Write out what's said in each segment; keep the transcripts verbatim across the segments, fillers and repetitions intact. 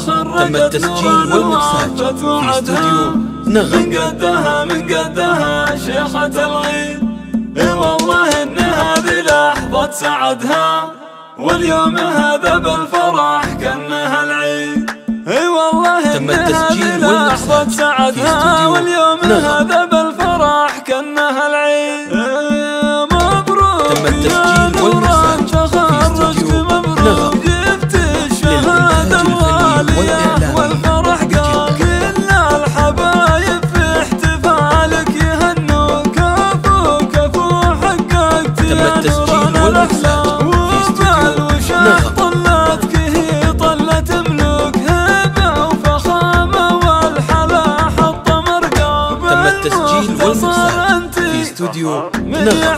تم التسجيل والمكساج في استوديو نغم. من قدها من قدها شيخة الغيد، اي والله ان هذه لحظة سعدها، واليوم هذا بالفرح كأنها العيد. اي والله تم ان التسجيل هذه لحظة سعدها، واليوم هذا بالفرح كأنها العيد. مبروك تم التسجيل والمكساج في استوديو نغم. جبت الشهادة الغالية والفرح قام، كل الحبايب في احتفالك يهنوا، كفو كفو حققت تم التسجيل والمكساج في استوديو نغم. طلتك هي طلت ملوك، هبة وفخامة والحلا حط مرقام. تم التسجيل والمكساج في استوديو نغم.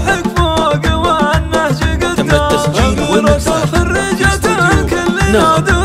تم التسجيل والمكساج في استوديو نغم.